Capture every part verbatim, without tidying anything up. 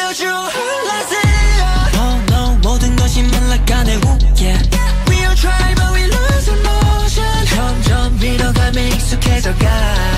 태워줘 할라지아. Oh no 모든 것이 말라가네 yeah. We all try but we lose emotion. 점점 밀어가며 익숙해져가.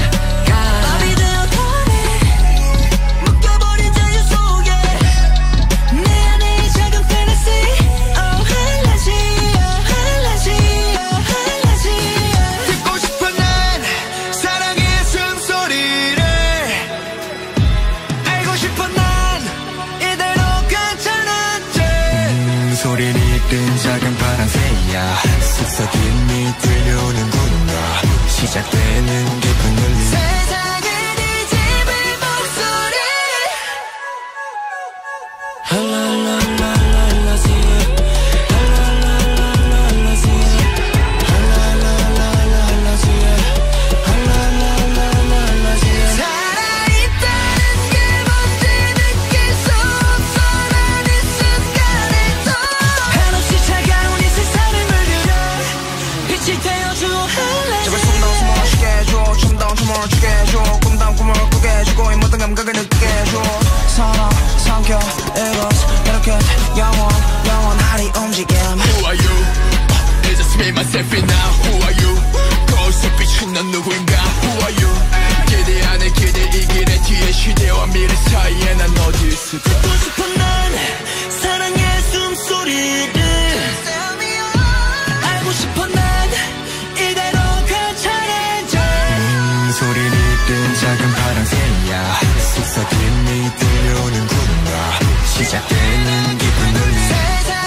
작은 파랑새야 속삭임이 들려오는구나. 시작되는 깊은 울림. 세상을 뒤집을 목소리. 할랄랄랄랄라지아. 할랄랄랄랄라지아. 할랄랄랄랄라지아. 할랄랄랄랄라지아. 살아있다는 게 뭔지 느낄 수 없어 난 이 순간에도. 제발 숨도 숨을 쉬게 해줘. 춤다운 춤을 추게 해줘. 꿈다운 꿈을 꾸게 해주고 이 모든 감각을 느끼게 해줘. 살아 삼켜 이것 이렇게 영원 영원하리 움직임. Who are you? I just made myself in now. Who are you? 거울속 비춘 넌 누구인가? Who are you? 기대 안에 기대 이 길의 뒤에 시대와 미래 사이에 난 어디 있을까? 듣고 싶어 난 사랑의 숨소리를. 알고 싶어 난 이대로 괜찮은지. 음, 소리를 뜬 작은 파랑새야 속삭임이 들려오는구나. 시작되는 깊은 울림.